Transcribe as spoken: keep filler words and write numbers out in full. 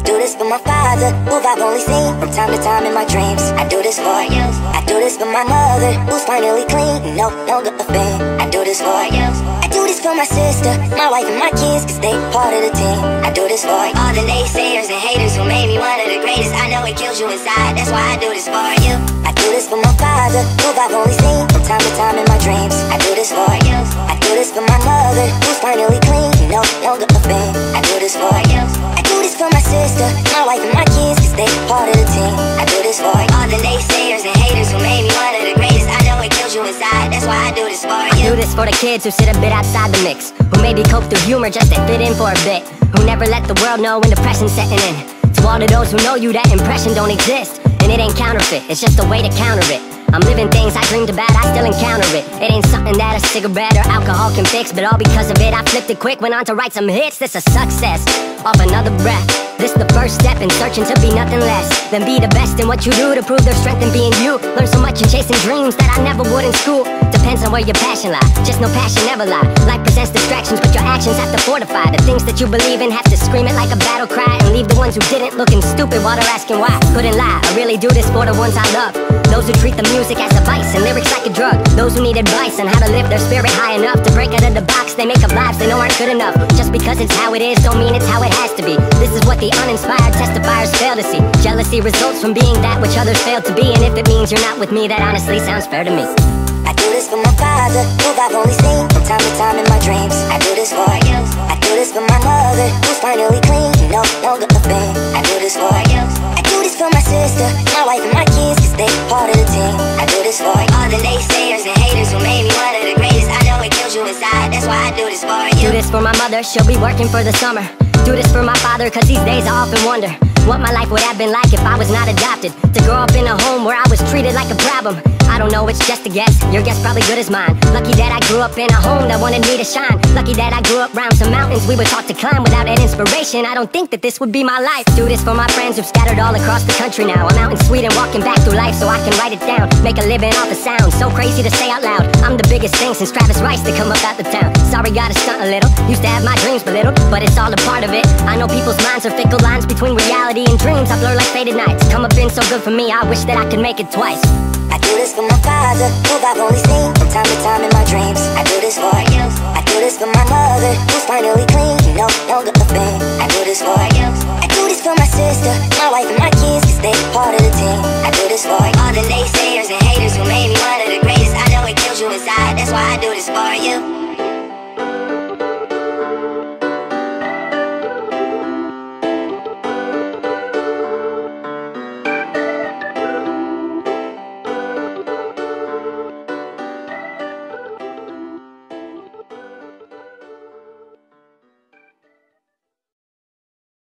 do this for my father, who I've only seen from time to time in my dreams. I do this for you. I do this for my mother, who's finally clean, no longer a fan. I do this for you. I do this for my sister, my wife and my kids, cause they part of the team. I do this for all the naysayers and haters who made me one of the greatest. I know it kills you inside, that's why I do this for you. I do this for my father, who I've only seen from time to time in my dreams. I do this for you. I do this for my mother, who's finally clean, no longer a fan. I do this for you. I do this for my sister, my wife and my kids, cause they part of the team. I do this for all the naysayers and haters who made me one of the greatest. I know it kills you inside, that's why I do this for you. I do this for the kids who sit a bit outside the mix, who maybe cope through humor just to fit in for a bit, who never let the world know when depression's setting in. To all of those who know you, that impression don't exist, and it ain't counterfeit, it's just a way to counter it. I'm living things I dreamed about, I still encounter it. It ain't something that a cigarette or alcohol can fix, but all because of it I flipped it quick, went on to write some hits. This a success, off another breath. This the first step in searching to be nothing less than be the best in what you do, to prove their strength in being you. Learn so much in chasing dreams that I never would in school. Depends on where your passion lie, just no passion never lie. Life presents distractions, but your actions have to fortify the things that you believe in. Have to scream it like a battle cry, and leave the ones who didn't looking stupid while they're asking why. Couldn't lie, I really do this for the ones I love, those who treat the music as a vice and lyrics like a drug, those who need advice on how to lift their spirit high enough to break out of the box they make up lives they know aren't good enough. Just because it's how it is don't mean it's how it has to be. This is what the uninspired testifiers fail to see. Jealousy results from being that which others fail to be, and if it means you're not with me, that honestly sounds fair to me. I do this for my father, who I've only seen from time to time in my dreams. I do this for you. I do this for my mother, who's finally clean, no longer a fan. I do this for you. I do this for my sister, my wife and my kids, cause they part of the team. I do this for all the naysayers and haters who made me one of the greatest. I know it kills you inside, that's why I do this for you. Do this for my mother, she'll be working for the summer. Do this for my father, cause these days I often wonder what my life would have been like if I was not adopted. To grow up in a home where I was treated like a problem, I don't know, it's just a guess. Your guess probably good as mine. Lucky that I grew up in a home that wanted me to shine. Lucky that I grew up round some mountains we were taught to climb. Without that inspiration, I don't think that this would be my life. Do this for my friends who've scattered all across the country now. I'm out in Sweden walking back through life so I can write it down. Make a living off of sound, so crazy to say out loud. I'm the biggest thing since Travis Rice to come up out the town. Sorry, gotta stunt a little. Used to have my dreams belittled, but it's all a part of it. I know people's minds are fickle, lines between reality and dreams I blur like faded nights. Come up been so good for me, I wish that I could make it twice. I do this for my father, who I've only seen from time to time in my dreams. I do this for you. I do this for my mother, who's finally clean, no longer a fan. I do this for you. I do this for my sister, my wife and my kids, cause they part of the team. I do this for all the naysayers and haters who made me one of the greatest. I know it kills you inside, that's why I do this for you.